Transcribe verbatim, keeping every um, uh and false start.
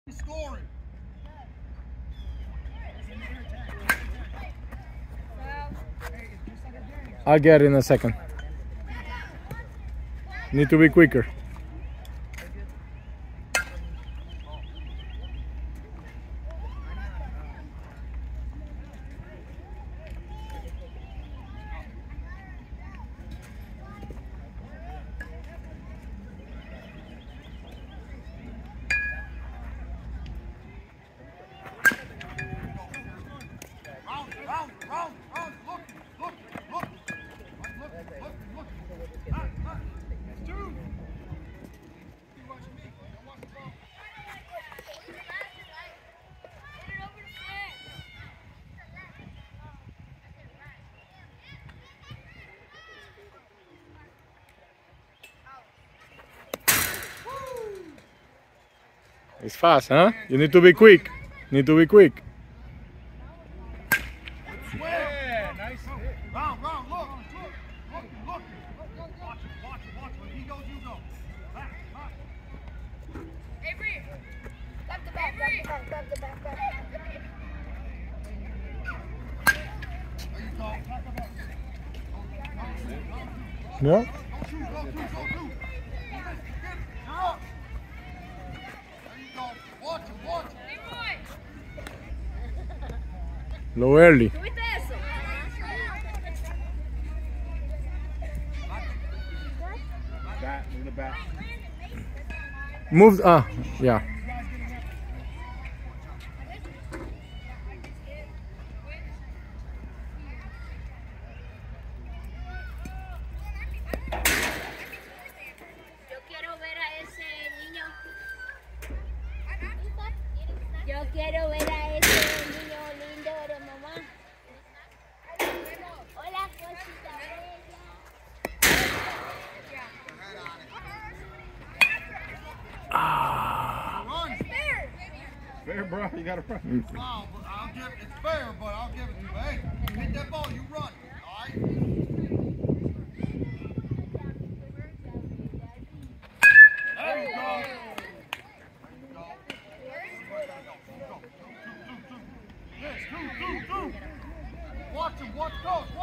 Scoring. I'll get it in a second. Need to be quicker. It's fast, huh? You need to be quick. Need to be quick. Yeah, nice hit. Round, round, look, look, look, look. Watch it, watch it, watch it. When he goes, you go. Back, back. Avery, grab the back, grab the back, grab the back, grab the back. There you go. Yeah? Go two, go two, go two. You're up. There you go. Watch it, watch it. Low early. ¿Tuviste eso? Back, move the back. Move. Ah, yeah. Yo quiero ver a ese niño. Yo quiero ver a ese niño lindo de mamá. Hola, cosita bella. Run. Fair, bro. You gotta run. Wow, but I'll give it. It's fair, but I'll give it to you. Hey, you hit that ball, you run. All right. There you go. Yes, two, two, two. Watch him, watch, go,